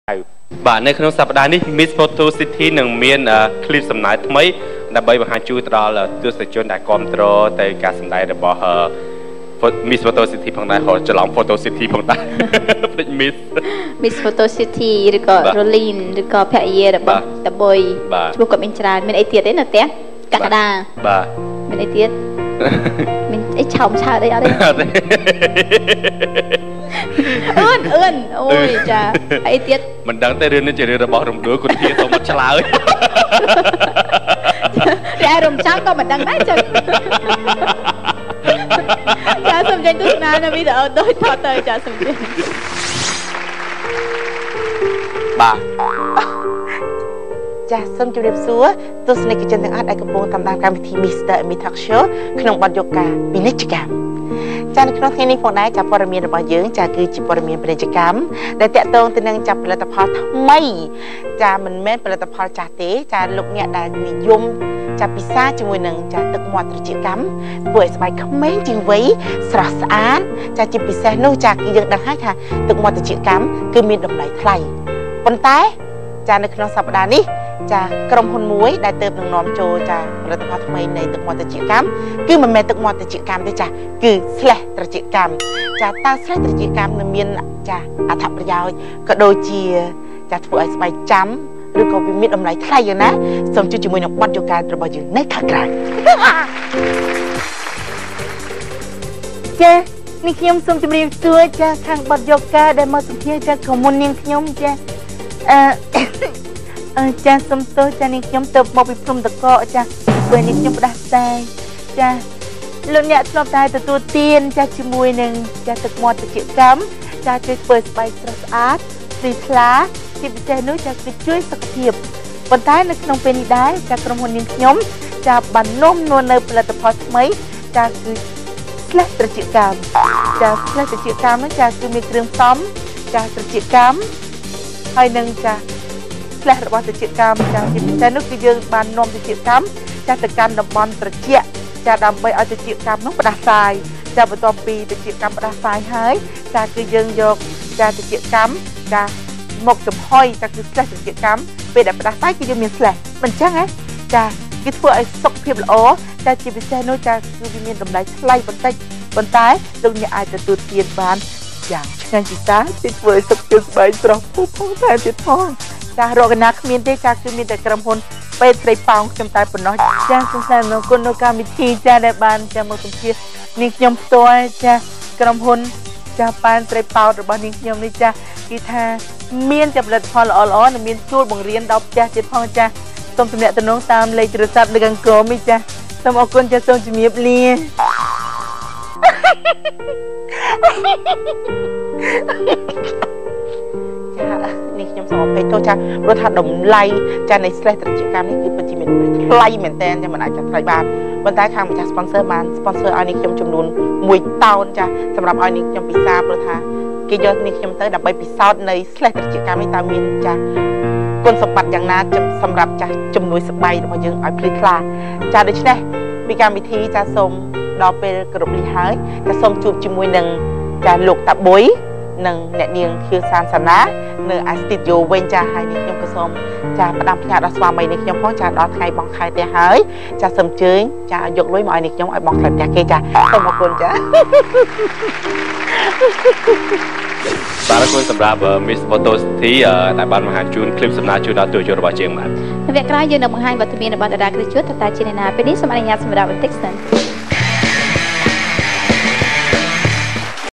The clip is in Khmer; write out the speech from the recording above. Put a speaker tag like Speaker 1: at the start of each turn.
Speaker 1: បាទនៅក្នុងសប្តាហ៍នេះ Miss Photo City នឹងមានคลิปសំណើថ្មីដើម្បីបង្ហាញជូនទៅដល់ទស្សនិកជនដែលគាំទ្រទៅការសម្ដែងរបស់ Miss Photo City ផងដែរច្រឡំ Photo City ផងដែរពេច Miss Photo City ឬក៏ Rolin ឬក៏ភរិយារបស់តបុយឈ្មោះគាត់មានច្រើនមានអីទៀតទេនៅផ្ទះកក្កដាបាទមានអីទៀតមានអីឆោមឆើតអីអត់ទេអឿនអូយចាអីទៀតមិនដឹងទេរឿងនេះជារឿងរបស់រំដួលគុធាសូមមកឆ្លើយតែរំចាំក៏មិនដឹងដែរចឹងចាសូមចេញទស្សនានៅវីដេអូដូចថតទៅចាសូមចេញបាទចាសសូមជម្រាបសួរទស្សនិកជនទាំងអស់ដែលកំពុងតាមដានកម្មវិធី Mr. Amy Talk Show ក្នុងបទយកការពាណិជ្ជកម្មចានៅក្នុងថ្ងៃនេះផងដែរចាព័ត៌មានរបស់យើងចាគឺជាព័ត៌មានពាណិជ្ជកម្មដែលតាក់ទងទៅនឹងចាផលិតផលថ្មីចាមិនមែនផលិតផលចាស់ទេចាលោកអ្នកដែលនិយមចាពិសាជាមួយនឹងចាទឹកមាត់ត្រចៀកកម្មធ្វើឲ្យស្បែកក្មេងជាងវ័យស្រស់ស្អាតចាជាពិសេសនោះចាគឺយើងដឹងហើយថាទឹកមាត់ត្រចៀកកម្មគឺមានតម្លៃថ្លៃប៉ុន្តែចានៅក្នុងសប្តាហ៍នេះចាក្រុមហ៊ុនមួយដែលទើបនឹងនាំចូលចាផលិតផលថ្មីនៃទឹកមាត់ត្រចៀកកម្មគឺមិនមែនទឹកមាត់ត្រចៀកកម្មទេចាគឺស្លេះត្រចៀកកម្មចាតើស្លេះត្រចៀកកម្មនឹងមានចាអត្ថប្រយោជន៍ក៏ដូចជាចាធ្វើឲ្យស្បែកចាំឬក៏វាមានតម្លៃថ្លៃយ៉ាងណាសូមជួយជាមួយនឹងបទយកការរបស់យើងនៅខាងក្រៅចានេះខ្ញុំសូមជម្រាបសួរចាខាងបទយកការដែលមកសម្ភាសចាក្រុមហ៊ុននាងខ្ញុំចាចាសូមទោសចានេះខ្ញុំទៅមកពីព្រំតកកចាពេលនេះខ្ញុំផ្ដាសាយចាលោកអ្នកធ្លាប់តែទទួលទានចាជាមួយនឹងចាទឹកមាត់ត្រចៀកកម្មចាជួយធ្វើស្បែកស្រស់ស្អាតភ្លឺថ្លាជាពិសេសនោះចាគឺជួយសុខភាពប៉ុន្តែនៅក្នុងពេលនេះដែរចាក្រុមហ៊ុននាងខ្ញុំចាបាននាំនៅផលិតផលថ្មីចាគឺស្លេះត្រចៀកកម្មចាស្លេះត្រចៀកកម្មនោះចាគឺមានគ្រឿងផ្សំចាត្រចៀកកម្មហើយនឹងចាស្លេះរបស់ត្រចៀកកម្មចាជាពិសេសនោះគឺយើងបាននាំត្រចៀកកម្មចាទៅកាន់តំបន់ត្រចៀកចាដើម្បីឲ្យត្រចៀកកម្មនោះផ្ដាសាយចាបន្ទាប់ពីត្រចៀកកម្មផ្ដាសាយហើយចាគឺយើងយកចាត្រចៀកកម្មចាមកចំហុយចាគឺស្លេះត្រចៀកកម្មពេលដែលផ្ដាសាយគឺយើងមានស្លេះមិនចឹងហ៎ចាគឺធ្វើឲ្យសុខភាពល្អចាជាពិសេសនោះចាគឺវាមានតម្លៃថ្លៃបន្តិចប៉ុន្តែលោកអ្នកអាចទទួលទានបានយ៉ាងឆ្ងាញ់ពិសាជាធ្វើឲ្យសុខភាពស្បែកស្រស់ពុះផងតែទៀតផងចារកណាគ្មានទេចាគឺមានតែក្រុមហ៊ុនពេទ្យត្រីប៉ោងខ្ញុំតែប៉ុណ្ណោះចាសូមថ្លែងអំណរគុណដល់កម្មវិធីចាដែលបានចាមកសម្ភាសនាងខ្ញុំផ្ទាល់ចាក្រុមហ៊ុនចាប៉ែនត្រីប៉ោតរបស់នាងខ្ញុំនេះចាគឺថាមានតែផលិតផលល្អៗនិងមានជួលបង្រៀនដល់ផ្ទះទៀតផងចាសូមទំនាក់ទំនងតាមលេខទូរស័ព្ទនៅខាងក្រោមនេះចាសូមអរគុណចាសូមជំរាបលាចានេះខ្ញុំសូមអភ័យទោសចាព្រោះថាតម្លៃចានៃស្លេះត្រចៀកកម្មនេះគឺពិតជាមានថ្លៃមែនតើចាមិនអាចចាត់ថ្លៃបានប៉ុន្តែខាងម្ចាស់ sponsor បាន sponsor ឲ្យនេះខ្ញុំចំនួន1តោនចាសម្រាប់ឲ្យនេះខ្ញុំពិសាព្រោះថាគេយកនេះខ្ញុំទៅដើម្បីពិសោធន៍នៃស្លេះត្រចៀកកម្មនេះតើមានចាគុណសម្បត្តិយ៉ាងណាសម្រាប់ចាជំនួយស្បែករបស់យើងឲ្យភ្លឺថ្លាចាដូច្នេះពីកម្មវិធីចាសូមដល់ពេលគ្រប់នេះហើយចាសូមជួបជាមួយនឹងចាលោកតាបុយនិងអ្នកនាងខៀវសានសាណានៅឯស្ទីឌីយោវិញចាហើយនេះខ្ញុំក៏សូមចាផ្ដាំផ្ញើដល់ស្វាមីនេះខ្ញុំផងចាដល់ថ្ងៃបងខែផ្ទះហើយចាសូមអញ្ជើញចាយកលុយមកឲ្យនេះខ្ញុំឲ្យបងខែផ្ទះគេចាសូមអរគុណចាបាទអរគុណសម្រាប់ Miss Photo City ដែលបានបង្ហាញជូនคลิปសំណើជូនដល់ទស្សនិកជនរបស់យើងបាទនៅវគ្គក្រោយយើងនឹងបង្ហាញវត្តមានរបស់តារាគ្រូជួតតើជាអ្នកណាពេលនេះសូមអនុញ្ញាតសម្រាប់បន្តិចសិន